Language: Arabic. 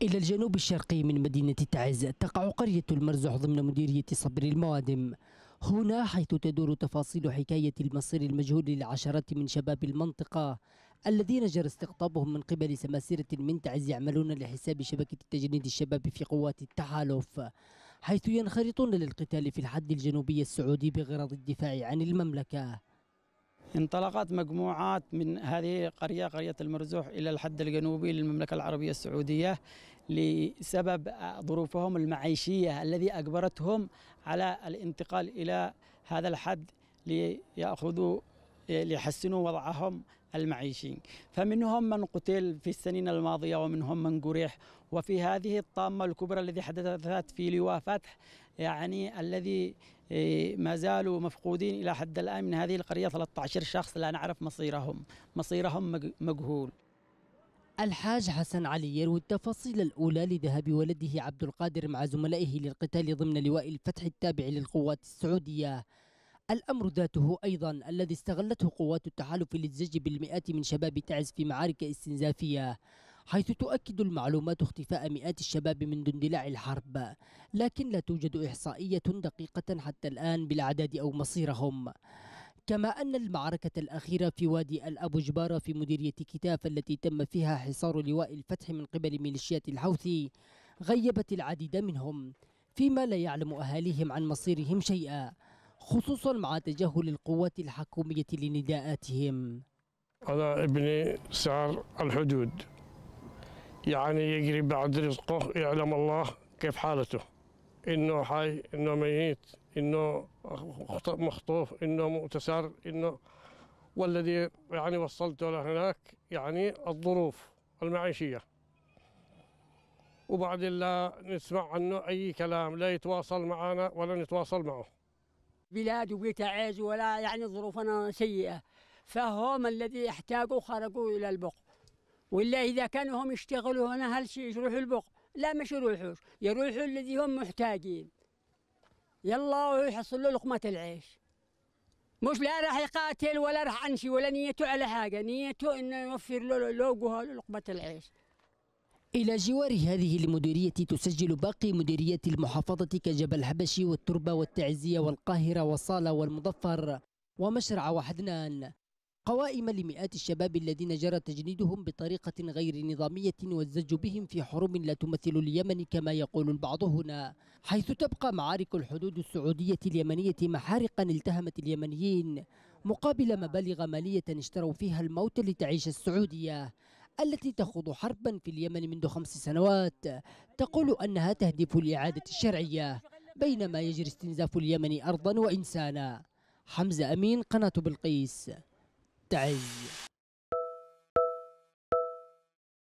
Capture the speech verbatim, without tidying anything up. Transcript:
إلى الجنوب الشرقي من مدينة تعز تقع قرية المرزح ضمن مديرية صبري الموادم. هنا حيث تدور تفاصيل حكاية المصير المجهول للعشرات من شباب المنطقة الذين جرى استقطابهم من قبل سماسرة من تعز يعملون لحساب شبكة تجنيد الشباب في قوات التحالف، حيث ينخرطون للقتال في الحد الجنوبي السعودي بغرض الدفاع عن المملكة. انطلقت مجموعات من هذه القرية قرية المرزوح إلى الحد الجنوبي للمملكة العربية السعودية لسبب ظروفهم المعيشية الذي أجبرتهم على الانتقال إلى هذا الحد ليأخذوا ليحسنوا وضعهم المعيشي. فمنهم من قتل في السنين الماضية ومنهم من جرح، وفي هذه الطامة الكبرى التي حدثت في لواء فتح يعني الذي ما زالوا مفقودين إلى حد الآن من هذه القرية ثلاثة عشر شخص لا نعرف مصيرهم مصيرهم مجهول. الحاج حسن علي يروي التفاصيل الأولى لذهاب ولده عبد القادر مع زملائه للقتال ضمن لواء الفتح التابع للقوات السعودية. الأمر ذاته أيضا الذي استغلته قوات التحالف للزج بالمئات من شباب تعز في معارك استنزافية، حيث تؤكد المعلومات اختفاء مئات الشباب منذ اندلاع الحرب، لكن لا توجد إحصائية دقيقة حتى الآن بالأعداد أو مصيرهم. كما أن المعركة الأخيرة في وادي الأبو جبارة في مديرية كتاف التي تم فيها حصار لواء الفتح من قبل ميليشيات الحوثي غيبت العديد منهم، فيما لا يعلم أهاليهم عن مصيرهم شيئا، خصوصا مع تجاهل القوات الحكومية لنداءاتهم. أنا ابني سار الحدود، يعني يجري بعد رزقه، يعلم الله كيف حالته، إنه حي إنه ميت إنه مخطوف إنه مؤتسر إنه، والذي يعني وصلته لهناك يعني الظروف المعيشية، وبعد لا نسمع عنه أي كلام، لا يتواصل معنا ولا نتواصل معه. بلاد وبتعز ولا يعني ظروفنا سيئة، فهم الذي يحتاجوا خرجوا إلى البق، وإلا إذا كانوا هم يشتغلوا هنا هل شيء يروحوا البق؟ لا مش يروحوش، يروحوا الذي هم محتاجين، يلا يحصلوا لقمة العيش، مش لا راح يقاتل ولا راح عنشي ولا نيته على حاجة، نيته إنه يوفر له لوجه لقمة العيش. إلى جوار هذه المديرية تسجل باقي مديريات المحافظة كجبل حبشي والتربة والتعزية والقاهرة والصالة والمظفر ومشرع وحدنان قوائم لمئات الشباب الذين جرى تجنيدهم بطريقة غير نظامية والزج بهم في حروب لا تمثل اليمن كما يقول البعض هنا، حيث تبقى معارك الحدود السعودية اليمنية محارقا التهمت اليمنيين مقابل مبالغ مالية اشتروا فيها الموت لتعيش السعودية التي تخوض حربا في اليمن منذ خمس سنوات تقول أنها تهدف لإعادة الشرعية، بينما يجري استنزاف اليمن أرضا وإنسانا. حمزة أمين، قناة بلقيس، تعز.